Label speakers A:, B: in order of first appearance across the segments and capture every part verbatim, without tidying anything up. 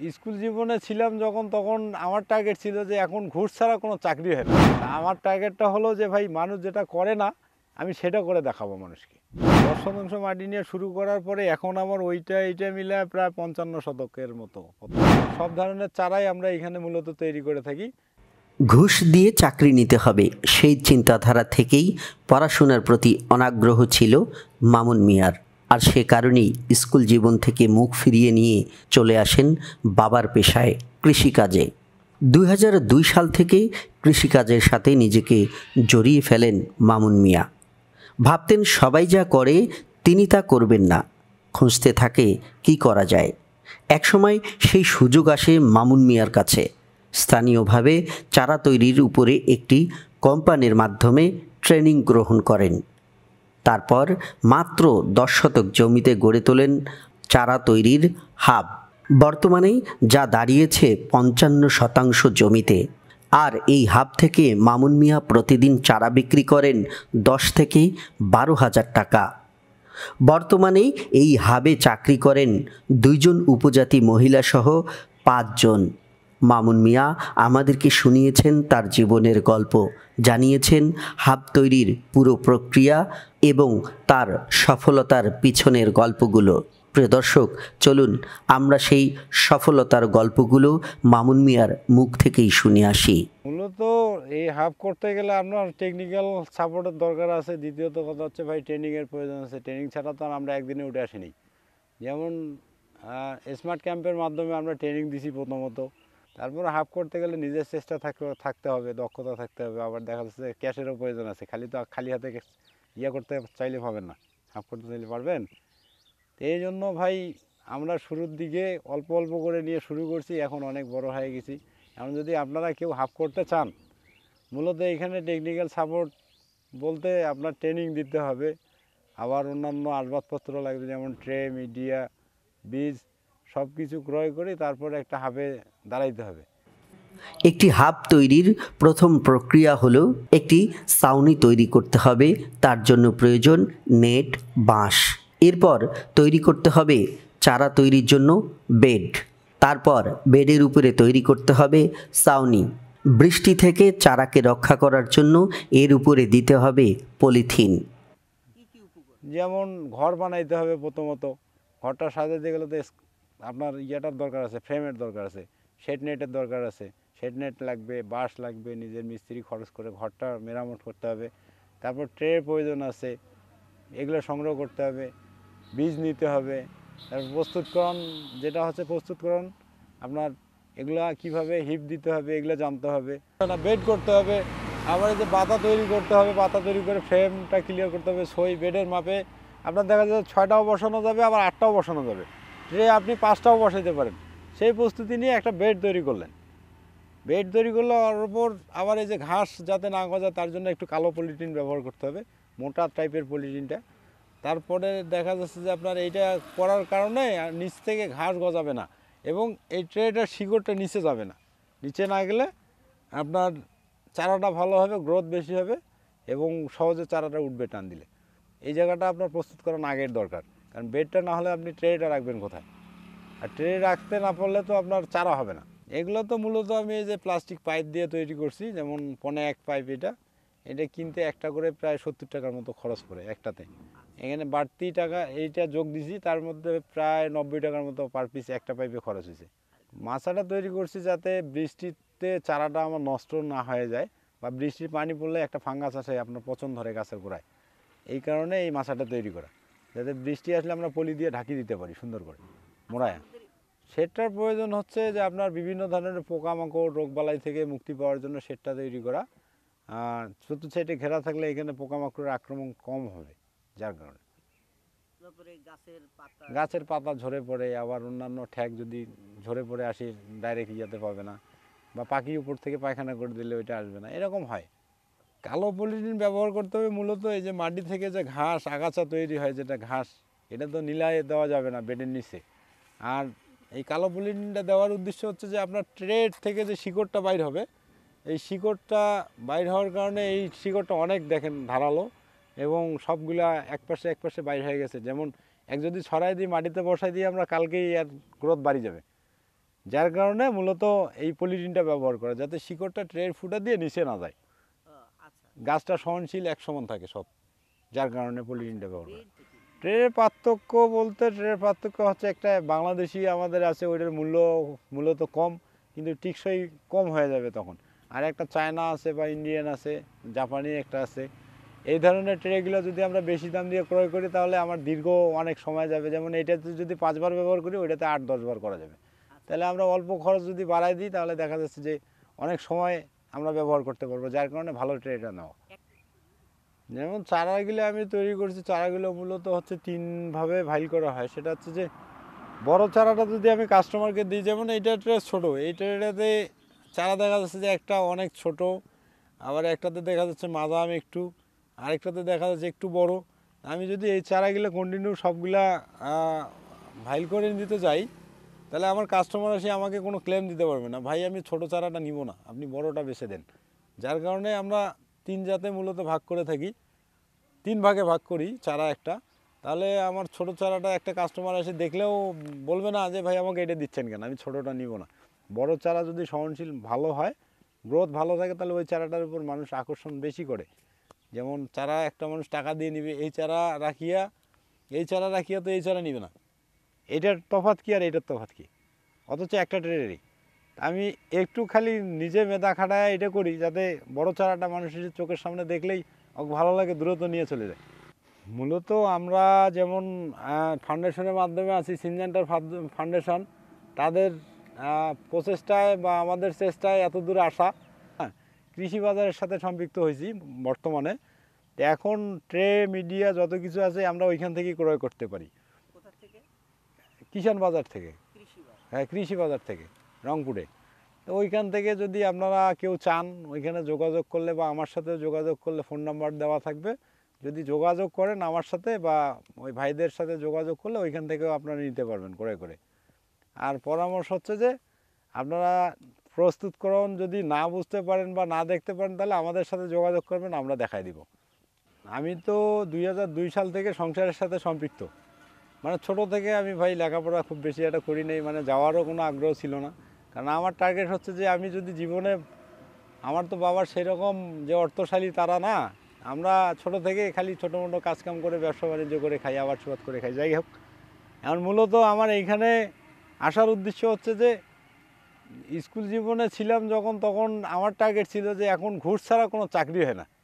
A: School জীবনে ছিলাম যখন, তখন আমার টার্গেট ছিল যে এখন ঘুষ ছাড়া কোনো চাকরি হয় না। আমার টার্গেটটা হলো যে ভাই মানুষ যেটা করে না আমি সেটা করে দেখাবো মানুষকে। দশ শতাংশ মাটি নিয়ে শুরু করার পরে এখন আমার ওইটা এইটা মিলে প্রায় পঞ্চান্ন শতকের মতো। সব ধরনের চারাই আমরা এখানে মূলত তৈরি করে থাকি।
B: ঘুষ দিয়ে চাকরি নিতে হবে সেই চিন্তাধারা থেকেই পড়াশোনার প্রতি অনাগ্রহ ছিল মামুন মিয়ার। আর সে কারণেই স্কুল জীবন থেকে মুখ ফিরিয়ে নিয়ে চলে আসেন বাবার পেশায় কৃষিকাজে। দুই হাজার দুই সাল থেকে কৃষিকাজের সাথে নিজেকে জড়িয়ে ফেলেন মামুন মিয়া। ভাবতেন সবাই যা করে তিনি তা করবেন না, খুঁজতে থাকে কি করা যায়। একসময় সেই সুযোগ আসে মামুন মিয়ার কাছে। স্থানীয়ভাবে চারা তৈরির উপরে একটি কোম্পানির মাধ্যমে ট্রেনিং গ্রহণ করেন। তারপর মাত্র দশ শতক জমিতে গড়ে তোলেন চারা তৈরির হাব। বর্তমানে যা দাঁড়িয়েছে পঞ্চান্ন শতাংশ জমিতে। আর এই হাব থেকে মামুন মিয়া প্রতিদিন চারা বিক্রি করেন দশ থেকে বারো হাজার টাকা। বর্তমানে এই হাবে চাকরি করেন দুইজন উপজাতি মহিলাসহ পাঁচজন। মামুন মিয়া আমাদেরকে শুনিয়েছেন তার জীবনের গল্প, জানিয়েছেন হাব তৈরির পুরো প্রক্রিয়া এবং তার সফলতার পিছনের গল্পগুলো। প্রিয় দর্শক, চলুন আমরা সেই সফলতার গল্পগুলো মামুন মিয়ার মুখ থেকেই শুনে আসি।
A: মূলত এই হাব করতে গেলে আপনার টেকনিক্যাল সাপোর্টের দরকার আছে। দ্বিতীয়ত কথা হচ্ছে ভাই ট্রেনিংয়ের প্রয়োজন আছে। ট্রেনিং ছাড়া তো আর আমরা একদিনে উঠে আসিনি। যেমন স্মার্ট ক্যাম্পের মাধ্যমে আমরা ট্রেনিং দিছি প্রথমত। তারপরে হাব করতে গেলে নিজের চেষ্টা থাকতে থাকতে হবে, দক্ষতা থাকতে হবে। আবার দেখা যাচ্ছে ক্যাশেরও প্রয়োজন আছে। খালি তো খালি হাতে ইয়ে করতে চাইলে পাবেন না, হাব করতে চাইলে পারবেন। এই জন্য ভাই আমরা শুরুর দিকে অল্প অল্প করে নিয়ে শুরু করছি, এখন অনেক বড় হয়ে গেছি। এখন যদি আপনারা কেউ হাব করতে চান, মূলত এখানে টেকনিক্যাল সাপোর্ট বলতে আপনার ট্রেনিং দিতে হবে। আবার অন্যান্য আসবাবপত্র লাগবে, যেমন ট্রে, মিডিয়া, বীজ সব কিছু ক্রয় করে তারপরে একটা হাবে দাঁড়াইতে হবে।
B: একটি হাব তৈরির প্রথম প্রক্রিয়া হলো একটি ছাউনি তৈরি করতে হবে। তার জন্য প্রয়োজন নেট, বাঁশ। এরপর তৈরি করতে হবে চারা তৈরির জন্য বেড। তারপর বেডের উপরে তৈরি করতে হবে ছাউনি। বৃষ্টি থেকে চারাকে রক্ষা করার জন্য এর উপরে দিতে হবে পলিথিন।
A: যেমন ঘর বানাইতে হবে প্রথমত। ঘরটা সাজাতে গেলে তো আপনার ইয়েটার দরকার আছে, ফ্রেমের দরকার আছে, শেড নেটের দরকার আছে। শেড নেট লাগবে, বাঁশ লাগবে, নিজের মিস্ত্রি খরচ করে ঘরটা মেরামত করতে হবে। তারপর ট্রের প্রয়োজন আছে, এগুলো সংগ্রহ করতে হবে। বীজ নিতে হবে। তারপর প্রস্তুতকরণ, যেটা হচ্ছে প্রস্তুতকরণ আপনার এগুলা কিভাবে হিপ দিতে হবে এগুলো জানতে হবে। বেড করতে হবে। আবার এই যে পাতা তৈরি করতে হবে, পাতা তৈরি করে ফ্রেমটা ক্লিয়ার করতে হবে। সই বেডের মাপে আপনার দেখা যাচ্ছে ছয়টাও বসানো যাবে, আবার আটটাও বসানো যাবে। যে আপনি পাঁচটাও বসাইতে পারেন। সেই প্রস্তুতি নিয়ে একটা বেড তৈরি করলেন। বেড তৈরি করলে ওর উপর আবার এই যে ঘাস যাতে না গজায় তার জন্য একটু কালো পলিথিন ব্যবহার করতে হবে, মোটা টাইপের পলিথিনটা। তারপরে দেখা যাচ্ছে যে আপনার এইটা করার কারণে নিচ থেকে ঘাস গজাবে না এবং এই ট্রেটার শিকড়টা নিচে যাবে না। নিচে না গেলে আপনার চারাটা ভালো হবে, গ্রোথ বেশি হবে এবং সহজে চারাটা উঠবে টান দিলে। এই জায়গাটা আপনার প্রস্তুত করার আগের দরকার, কারণ বেডটা না হলে আপনি ট্রেটা রাখবেন কোথায়? আর ট্রে রাখতে না পারলে তো আপনার চারা হবে না। এগুলো তো মূলত আমি এই যে প্লাস্টিক পাইপ দিয়ে তৈরি করছি, যেমন পনে এক পাইপ। এটা এটা কিনতে একটা করে প্রায় সত্তর টাকার মতো খরচ পড়ে একটাতে। এখানে বাড়তি টাকা এইটা যোগ দিছি, তার মধ্যে প্রায় নব্বই টাকার মতো পার পিস একটা পাইপে খরচ হয়েছে। মাচাটা তৈরি করছি যাতে বৃষ্টিতে চারাটা আমার নষ্ট না হয়ে যায়, বা বৃষ্টির পানি পড়লে একটা ফাঙ্গাস আসে, আপনার পচন ধরে গাছের গোড়ায়। এই কারণে এই মাচাটা তৈরি করা, যাতে বৃষ্টি আসলে আমরা পলি দিয়ে ঢাকি দিতে পারি সুন্দর করে মোড়ায়। শেডটার প্রয়োজন হচ্ছে যে আপনার বিভিন্ন ধরনের পোকামাকড়, রোগবালাই থেকে মুক্তি পাওয়ার জন্য শেডটা তৈরি করা। আর ছোটো শেডে ঘেরা থাকলে এখানে পোকামাকড়ের আক্রমণ কম হবে, যার কারণে গাছের পাতা ঝরে পড়ে, আবার অন্যান্য ঠ্যাক যদি ঝরে পড়ে আসি ডাইরেক্ট ইয়াতে পাবে না, বা পাখি উপর থেকে পায়খানা করে দিলে ওইটা আসবে না, এরকম হয়। কালো পলিথিন ব্যবহার করতে হবে মূলত এই যে মাটি থেকে যে ঘাস আগাছা তৈরি হয়, যেটা ঘাস, এটা তো নিলায় দেওয়া যাবে না বেডের নিচে। আর এই কালো পলিথিনটা দেওয়ার উদ্দেশ্য হচ্ছে যে আপনার ট্রেড থেকে যে শিকড়টা বাইর হবে, এই শিকড়টা বাইর হওয়ার কারণে এই শিকড়টা অনেক দেখেন ধারালো এবং সবগুলা এক পাশে এক পাশে বাইর হয়ে গেছে। যেমন এক যদি ছড়াই দিই মাটিতে বসাই দিই আমরা, কালকেই আর গ্রোথ বাড়ি যাবে। যার কারণে মূলত এই পলিথিনটা ব্যবহার করা, যাতে শিকড়টা ট্রের ফুটা দিয়ে নিচে না যায়,
C: আচ্ছা
A: গাছটা সহনশীল এক সমান থাকে সব, যার কারণে পলিথিনটা ব্যবহার করা।
C: ট্রেড থেকে
A: ট্রের পার্থক্য বলতে ট্রের পার্থক্য হচ্ছে একটা বাংলাদেশি আমাদের আছে, ওইটার মূল্য মূলত কম, কিন্তু টিকসই কম হয়ে যাবে তখন। আর একটা চায়না আছে বা ইন্ডিয়ান আছে, জাপানি একটা আছে। এই ধরনের ট্রেগুলো যদি আমরা বেশি দাম দিয়ে ক্রয় করি তাহলে আমার দীর্ঘ অনেক সময় যাবে। যেমন এইটাতে যদি পাঁচবার ব্যবহার করি ওইটাতে আট দশবার করা যাবে। তাহলে আমরা অল্প খরচ যদি বাড়াই দিই তাহলে দেখা যাচ্ছে যে অনেক সময় আমরা ব্যবহার করতে পারবো, যার কারণে ভালো ট্রেটা নেওয়া। যেমন চারাগুলো আমি তৈরি করছি, চারাগুলো মূলত হচ্ছে তিনভাবে ভাইল করা হয়। সেটা হচ্ছে যে বড় চারাটা যদি আমি কাস্টমারকে দিই, যেমন এইটা ট্রে ছোটো, এই ট্রেটাতে চারা দেখা যাচ্ছে যে একটা অনেক ছোট, আবার একটাতে দেখা যাচ্ছে মাঝাম একটু, আরেকটাতে দেখা যাচ্ছে একটু বড়। আমি যদি এই চারাগুলো কন্টিনিউ সবগুলা ভাইল করে দিতে যাই তাহলে আমার কাস্টমার এসে আমাকে কোনো ক্লেম দিতে পারবে না, ভাই আমি ছোট চারাটা নিব না, আপনি বড়টা বেছে দেন। যার কারণে আমরা তিন জাতে মূলত ভাগ করে থাকি, তিন ভাগে ভাগ করি চারা একটা। তাহলে আমার ছোট চারাটা একটা কাস্টমার এসে দেখলেও বলবে না যে ভাই আমাকে এটা দিচ্ছেন কেন, আমি ছোটোটা নিব না। বড় চারা যদি সহনশীল ভালো হয়, গ্রোথ ভালো থাকে, তাহলে ওই চারাটার উপর মানুষ আকর্ষণ বেশি করে। যেমন চারা একটা মানুষ টাকা দিয়ে নিবে, এই চারা রাখিয়া এই চারা রাখিয়া তো এই চারা নিবে না, এটার তফাৎ কী আর এটার তফাৎ কী, অথচ একটা ট্রেনেরই। আমি একটু খালি নিজে মেধা খাটায় এটা করি যাতে বড় চারাটা মানুষের চোখের সামনে দেখলেই ওকে ভালো লাগে, দ্রুত নিয়ে চলে যায়। মূলত আমরা যেমন ফাউন্ডেশনের মাধ্যমে আছি, সিনজেন্টার ফাউন্ডেশন, তাদের প্রচেষ্টায় বা আমাদের চেষ্টায় এত দূরে আসা। হ্যাঁ, কৃষি বাজারের সাথে সম্পৃক্ত হয়েছি বর্তমানে। এখন ট্রে মিডিয়া যত কিছু আছে আমরা ওইখান থেকেই ক্রয় করতে পারি।
C: কোথা থেকে?
A: কিষাণ বাজার থেকে।
C: কৃষি বাজার।
A: হ্যাঁ, কৃষি বাজার থেকে, রংপুরে। তো ওইখান থেকে যদি আপনারা কেউ চান ওইখানে যোগাযোগ করলে বা আমার সাথে যোগাযোগ করলে ফোন নাম্বার দেওয়া থাকবে, যদি যোগাযোগ করেন আমার সাথে বা ওই ভাইদের সাথে যোগাযোগ করলে ওইখান থেকেও আপনারা নিতে পারবেন করে করে। আর পরামর্শ হচ্ছে যে আপনারা প্রস্তুতকরণ যদি না বুঝতে পারেন বা না দেখতে পারেন তাহলে আমাদের সাথে যোগাযোগ করবেন, আমরা দেখাই দিব। আমি তো দুই হাজার দুই সাল থেকে সংসারের সাথে সম্পৃক্ত, মানে ছোট থেকে আমি ভাই লেখাপড়া খুব বেশি একটা করি নাই, মানে যাওয়ারও কোনো আগ্রহ ছিল না। কারণ আমার টার্গেট হচ্ছে যে আমি যদি জীবনে, আমার তো বাবার সেরকম যে অর্থশালী তারা না, আমরা ছোট থেকে খালি ছোটো মোটো কাজকাম করে ব্যবসা বাণিজ্য করে খাই, আবার শুরুত করে খাই। যাই হোক, এখন মূলত আমার এইখানে আসার উদ্দেশ্য হচ্ছে যে স্কুল জীবনে ছিলাম যখন, তখন আমার টার্গেট ছিল যে এখন ঘুষ ছাড়া কোনো চাকরি হয় না,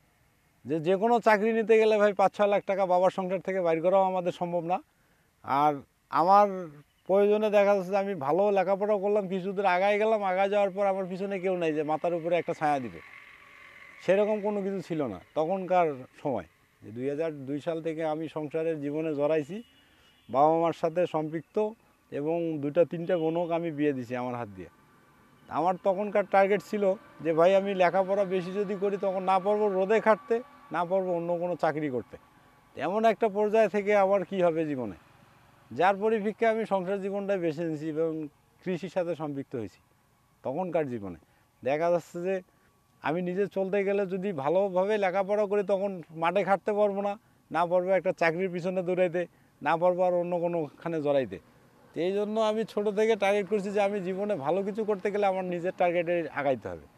A: যে যে কোনো চাকরি নিতে গেলে ভাই পাঁচ ছ লাখ টাকা বাবার সংসার থেকে বাইর করাও আমাদের সম্ভব না। আর আমার প্রয়োজনে দেখা যাচ্ছে যে আমি ভালো লেখাপড়া করলাম, কিছু দূর আগায় গেলাম, আগায় যাওয়ার পর আমার পিছনে কেউ নাই যে মাথার উপরে একটা ছায়া দিবে, সেরকম কোনো কিছু ছিল না তখনকার সময়। যে দুই হাজার দুই সাল থেকে আমি সংসারের জীবনে জড়াইছি, বাবা মার সাথে সম্পৃক্ত, এবং দুটা তিনটা বোনক আমি বিয়ে দিছি আমার হাত দিয়ে। আমার তখনকার টার্গেট ছিল যে ভাই আমি লেখাপড়া বেশি যদি করি তখন না পারবো রোদে খাটতে, না পারবো অন্য কোনো চাকরি করতে। এমন একটা পর্যায় থেকে আবার কি হবে জীবনে, যার পরিপ্রেক্ষিতে আমি সংসার জীবনটাই বেছে নিয়েছি এবং কৃষির সাথে সম্পৃক্ত হয়েছি। তখনকার জীবনে দেখা যাচ্ছে যে আমি নিজে চলতে গেলে যদি ভালোভাবে লেখাপড়া করি তখন মাঠে খাটতে পারবো না, না পারবো একটা চাকরির পিছনে দৌড়াইতে, না পারবো আর অন্য কোনোখানে জড়াইতে। তো এই জন্য আমি ছোটো থেকে টার্গেট করছি যে আমি জীবনে ভালো কিছু করতে গেলে আমার নিজের টার্গেটে আগাইতে হবে।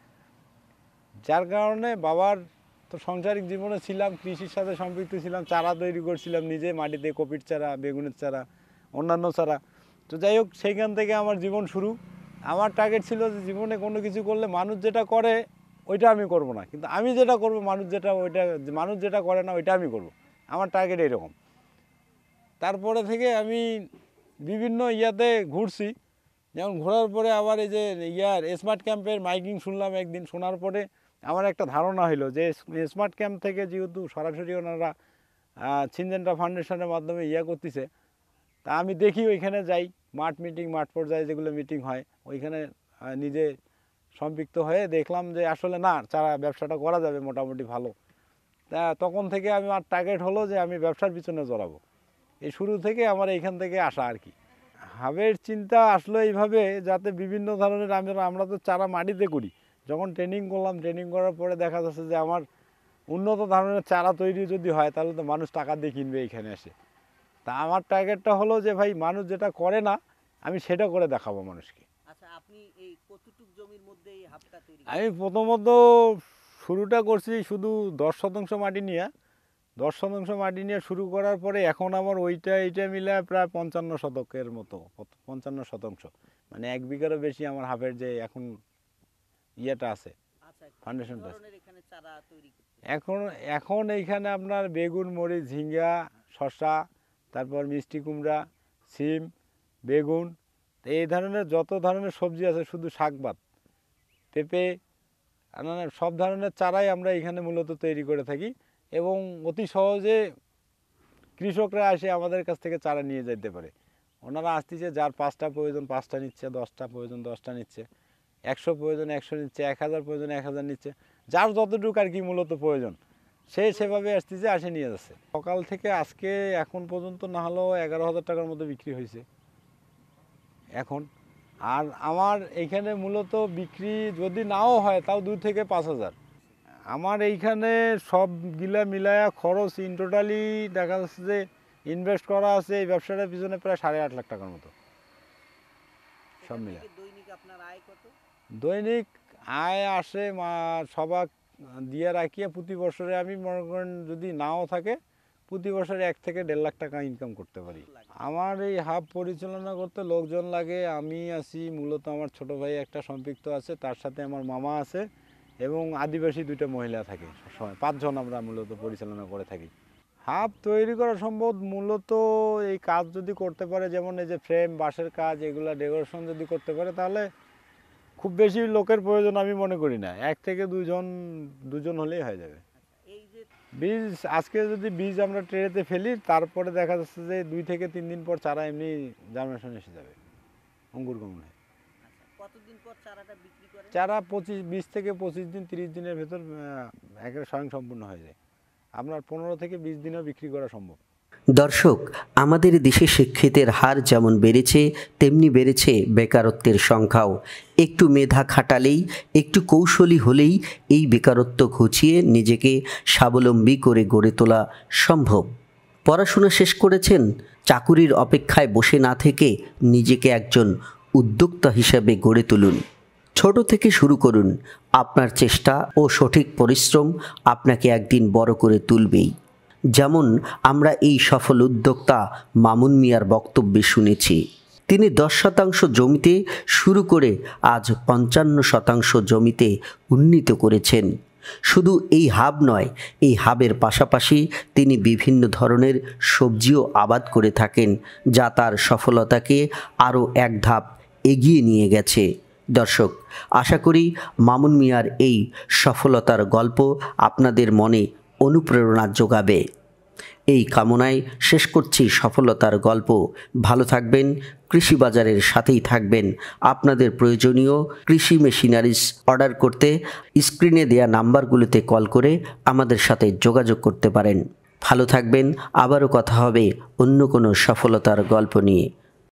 A: যার কারণে বাবার তো সাংসারিক জীবনে ছিলাম, কৃষির সাথে সম্পৃক্ত ছিলাম, চারা তৈরি করছিলাম নিজে মাটিতে, কপির চারা, বেগুনের চারা, অন্যান্য চারা। তো যাই হোক, সেইখান থেকে আমার জীবন শুরু। আমার টার্গেট ছিল যে জীবনে কোনো কিছু করলে মানুষ যেটা করে ওইটা আমি করব না, কিন্তু আমি যেটা করব মানুষ যেটা ওইটা মানুষ যেটা করে না ওইটা আমি করব। আমার টার্গেট এইরকম। তারপরে থেকে আমি বিভিন্ন ইয়াতে ঘুরছি, যেমন ঘোরার পরে আবার এই যে ইয়ার স্মার্ট ক্যাম্পের মাইকিং শুনলাম একদিন। শোনার পরে আমার একটা ধারণা হলো যে স্মার্ট ক্যাম্প থেকে যেহেতু সরাসরি ওনারা সিনজেন্টা ফাউন্ডেশনের মাধ্যমে ইয়া করতেছে, তা আমি দেখি ওইখানে যাই, মাঠ মিটিং, মাঠ পর্যায়ে যেগুলো মিটিং হয় ওইখানে নিজে সম্পৃক্ত হয়ে দেখলাম যে আসলে না, চারা ব্যবসাটা করা যাবে মোটামুটি ভালো। তা তখন থেকে আমি আমার টার্গেট হলো যে আমি ব্যবসার পিছনে জড়াবো। এই শুরু থেকে আমার এইখান থেকে আসা আর কি। হাবের চিন্তা আসলো এইভাবে, যাতে বিভিন্ন ধরনের আমরা আমরা তো চারা মাটিতে করি। যখন ট্রেনিং করলাম, ট্রেনিং করার পরে দেখা যাচ্ছে যে আমার উন্নত ধরনের চারা তৈরি যদি হয় তাহলে তো মানুষ টাকা দিয়ে কিনবে এইখানে এসে। তা আমার টার্গেটটা হলো যে ভাই মানুষ যেটা করে না আমি সেটা করে দেখাবো মানুষকে।
C: আপনি এই কতটুক জমির মধ্যে এই হাবটা তৈরি
A: আমি প্রথমত শুরুটা করছি শুধু দশ শতাংশ মাটি নিয়ে দশ শতাংশ মাটি নিয়ে শুরু করার পরে এখন আমার ওইটা এইটা মিলে প্রায় পঞ্চান্ন শতকের মতো পঞ্চান্ন শতাংশ, মানে এক বিঘারও বেশি আমার হাফের যে এখন ইয়েটা আছে,
C: আচ্ছা কি
A: ফাউন্ডেশনটা আছে।
C: ধরনের এখানে চারা তৈরি করতে
A: এখন এখন এইখানে আপনার বেগুন, মরিচ, ঝিঙ্গা, শসা, তারপর মিষ্টি কুমড়া, সিম, বেগুন, এই ধরনের যত ধরনের সবজি আছে, শুধু শাক বাদ, পেঁপে, মানে সব ধরনের চারাই আমরা এখানে মূলত তৈরি করে থাকি এবং অতি সহজে কৃষকরা এসে আমাদের কাছ থেকে চারা নিয়ে যেতে পারে। ওনারা আসতেছে, যার পাঁচটা প্রয়োজন পাঁচটা নিচ্ছে, দশটা প্রয়োজন দশটা নিচ্ছে, একশো প্রয়োজন একশো নিচ্ছে, এক হাজার প্রয়োজন এক হাজার নিচ্ছে, যার যতটুকু আর কি মূলত প্রয়োজন সে সেভাবে আসতেছে, আসে নিয়ে যাচ্ছে। সকাল থেকে আজকে এখন পর্যন্ত না হলেও এগারো হাজার টাকার মতো বিক্রি হয়েছে এখন। আর আমার এইখানে মূলত বিক্রি যদি নাও হয় তাও দুই থেকে পাঁচ হাজার। আমার এইখানে সবগুলা মিলায়া খরচ ইন টোটালি দেখা যাচ্ছে যে ইনভেস্ট করা আছে এই ব্যবসাটার পিছনে প্রায় সাড়ে আট লাখ টাকার মতো সব
C: এখান
A: মিলে।
C: থেকে দৈনিক আপনার আয় কত?
A: দৈনিক আয় আসে মা সবাক দিয়ে রাখিয়ে প্রতি বছরে আমি মনে করেন যদি নাও থাকে প্রতি বছরে এক থেকে দেড় লাখ টাকা ইনকাম করতে পারি। আমার এই হাব পরিচালনা করতে লোকজন লাগে, আমি আছি মূলত, আমার ছোট ভাই একটা সম্পৃক্ত আছে, তার সাথে আমার মামা আছে এবং আদিবাসী দুইটা মহিলা থাকে সবসময়, পাঁচজন আমরা মূলত পরিচালনা করে থাকি। হাব তৈরি করা সম্ভব মূলত এই কাজ যদি করতে পারে, যেমন এই যে ফ্রেম, বাঁশের কাজ, এগুলা ডেকোরেশন যদি করতে পারে তাহলে খুব বেশি লোকের প্রয়োজন আমি মনে করি না, এক থেকে দুজন দুজন হলেই হয়ে যাবে।
C: এই যে
A: বীজ আজকে যদি বীজ আমরা ট্রেতে ফেলি তারপরে দেখা যাচ্ছে যে দুই থেকে তিন দিন পর চারা এমনি জার্মিনেশন এসে যাবে, অঙ্কুর গমন হয়।
C: আচ্ছা কতদিন পর চারাটা বিক্রি করেন?
A: চারা পঁচিশ বিশ থেকে পঁচিশ দিন তিরিশ দিনের ভেতর একেবারে স্বয়ং সম্পূর্ণ হয়ে যায়। আপনার পনেরো থেকে বিশ দিনেও বিক্রি করা সম্ভব।
B: দর্শক, আমাদের দেশে শিক্ষিতের হার যেমন বেড়েছে তেমনি বেড়েছে বেকারত্বের সংখ্যাও। একটু মেধা খাটালেই, একটু কৌশলী হলেই এই বেকারত্ব ঘুচিয়ে নিজেকে স্বাবলম্বী করে গড়ে তোলা সম্ভব। পড়াশোনা শেষ করেছেন, চাকুরির অপেক্ষায় বসে না থেকে নিজেকে একজন উদ্যোক্তা হিসেবে গড়ে তুলুন। ছোট থেকে শুরু করুন, আপনার চেষ্টা ও সঠিক পরিশ্রম আপনাকে একদিন বড় করে তুলবেই। যেমন আমরা এই সফল উদ্যোক্তা মামুন মিয়ার বক্তব্যে শুনেছি, তিনি দশ শতাংশ জমিতে শুরু করে আজ পঞ্চান্ন শতাংশ জমিতে উন্নীত করেছেন। শুধু এই হাব নয়, এই হাবের পাশাপাশি তিনি বিভিন্ন ধরনের সবজিও আবাদ করে থাকেন, যা তার সফলতাকে আরও এক ধাপ এগিয়ে নিয়ে গেছে। দর্শক, আশা করি মামুন মিয়ার এই সফলতার গল্প আপনাদের মনে অনুপ্রেরণা যোগাবে। এই কামনায় শেষ করছি সফলতার গল্প। ভালো থাকবেন, কৃষি বাজারের সাথেই থাকবেন। আপনাদের প্রয়োজনীয় কৃষি মেশিনারিজ অর্ডার করতে স্ক্রিনে দেয়া নাম্বারগুলোতে কল করে আমাদের সাথে যোগাযোগ করতে পারেন। ভালো থাকবেন, আবারও কথা হবে অন্য কোনো সফলতার গল্প নিয়ে।